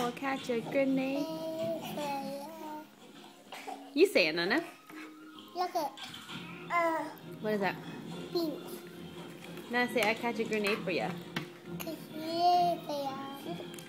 will catch a grenade. You say it, Nana. Look at What is that? beans. Nana, say I catch a grenade for you.